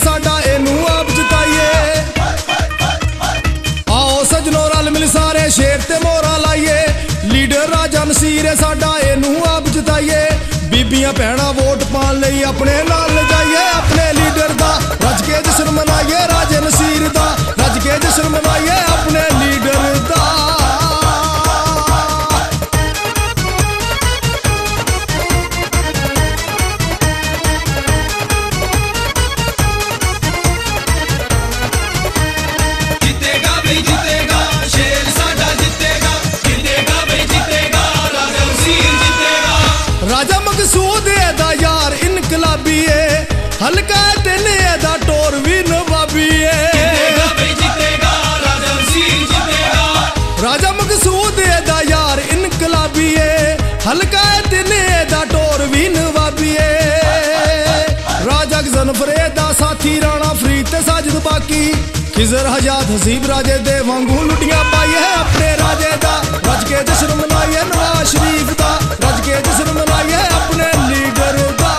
साडा इनू आप जिताइए। आओ सजनों रल मिल सारे शेर ते मोहरा लाइए, लीडर राजा नसीर है साडा इनू आप जिताइए। बीबियां भैणां वोट पाण लई अपने नाल लगाइए, अपने लीडर दा रज के जश्न मनाइए, राजे नसीर दा रज के जश्न मनाइए अपने लीडर दा। राजा मकसूद दा यार इनकलाबी है, हल्का दिन दा टोर भी नवाबी है। राजा मकसूद दा यार इनकलाबी है, हल्का दिन दा टोर भी नवाबी है। राजा जनफरे दा साथी राणा फरीद ते साजिद बाकी, खिजर हजात हसीब राजे दे वांगू लुटियां पाई है अपने राजे दा रज के जश्न मनाइए। नवाज शरीफ दा रज के जश्न मनाइए अपने लीडर दा।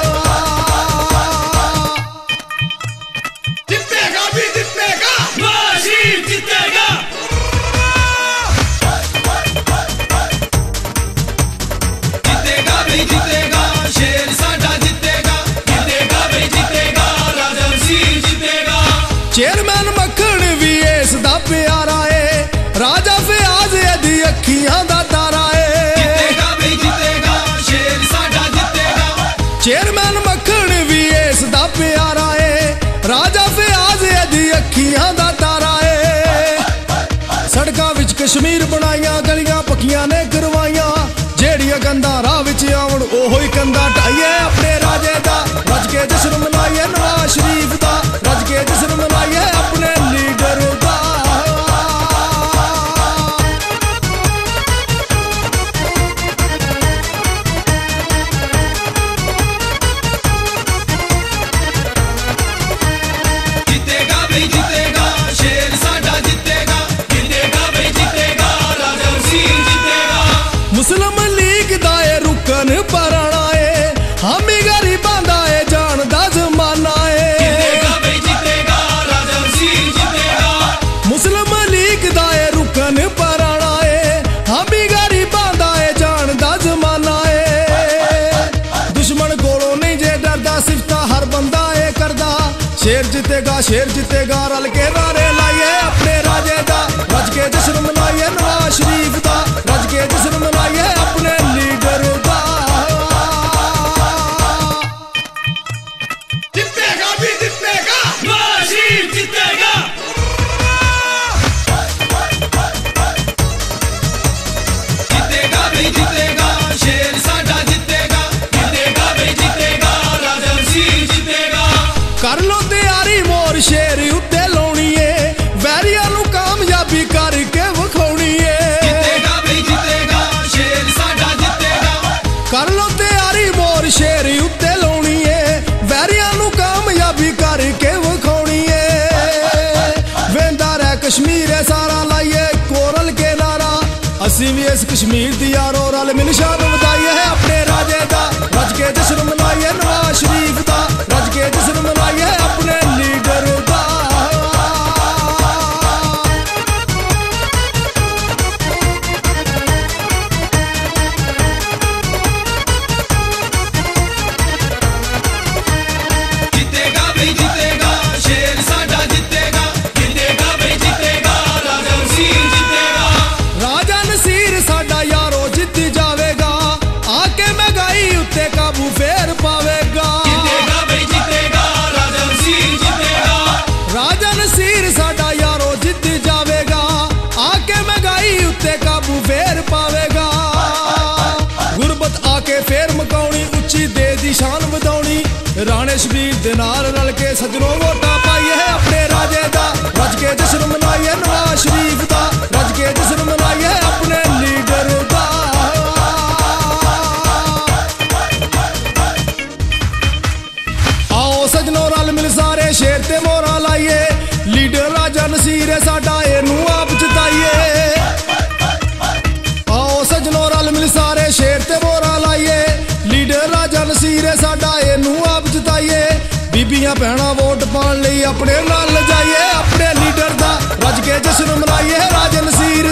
जितेगा भी जितेगा, नवाज शरीफ जितेगा। जितेगा भी जितेगा, शेर साडा जितेगा। जितेगा भी जितेगा, राजा नसीर जितेगा। चेयरमैन मक्खन भी इस दा प्यारा है, राजा फयाज दी अखियां दा तारा है। जितेगा भी जितेगा, शेर साडा जितेगा। चेयरमैन मक्खन भी इस दा प्यारा है, राजा फयाज दी अखियां दा तारा है। सड़कां विच कश्मीर बनाइयां, गलियां पक्कियां ने करवाइयां, जेड़ियां कंधां राह विच आउण ओहो ही कंधां ढाइए अपने राजे दा रज के जश्न मनाइए। नवाज शरीफ दा रज के जश्न मनाइए अपने लीडर दा। जितेगा भी जितेगा, शेर साडा जितेगा। जितेगा भी जितेगा, राजा नसीर जितेगा। मुस्लिम लीग दा ए रुकन पराना है, हामी गरीबां दा ए जान दा जमाना है। जितेगा भी जितेगा, राजा नसीर जितेगा। मुस्लिम लीग दा ए रुकन पराना है, हामी गरीबां दा ए जान दा जमाना है। दुश्मन कोलों नहीं जे डरदा, सिफता हर बंदा ए करदा। शेर जितेगा रल के नारे लाइए अपने राजे दा रज के जश्न मनाइए। नवाज शरीफ दा रज के जश्न मनाइए अपने लीडर दा। जितेगा भी जितेगा, नवाज शरीफ जितेगा। जितेगा भी जितेगा, शेर साडा जितेगा। जितेगा भी जितेगा, राजा नसीर जितेगा। कर लो तैयारी मोर शेर उत्ते लाउणी है, वैरियां नू कामयाबी करके विखाउणी है। जितेगा भी जितेगा, शेर साडा जितेगा। कर लो तैयारी मोर शेर उत्ते लाउणी है, वैरियां नू कामयाबी करके विखाउणी है। वेंदा रह कश्मीर है सारा लाइए कोरल के नारा, असीं भी इस कश्मीर दी यारो रल मिल शान वधाइए अपने राजे दा रज के जश्न मनाइए। नवाज शरीफ दा रज के जश्न मनाइए अपने लीडर दा। जितेगा भी जितेगा, शेर साडा जितेगा। जितेगा भी जितेगा, राजा नसीर जितेगा। राजा नसीर साडा यारो जित जावेगा, आके महंगाई उत्ते काबू फेर पावेगा। जितेगा भी जितेगा, राजा नसीर जितेगा। राजा नसीर साडा यारो जित जावेगा, आके महंगाई उत्ते काबू फेर पावेगा। गुरबत आके फेर मकाउणी, उच्ची दे दी शान वधाउणी। राणे शबीर दे नाल रल के सजनों वोटां पाइए अपने राजे दा रज के जश्न मनाइए। नवाज शरीफ दा रज के जश्न मनाइए अपने लीडर दा। आओ सजनों रल मिल सारे शेर ते मोहरा लाइए, लीडर राजा नसीर है साडा इनू आप जिताइए। आओ सजनों रल मिल सारे शेर ते मोहरा लाइए, लीडर राजा नसीर है साडा इनू आप जिताइए। बीबी धीया भैणा वोट पाने लिए अपने नाल जाइए, अपने लीडर दा रज के जश्न मनाइए राजन सीर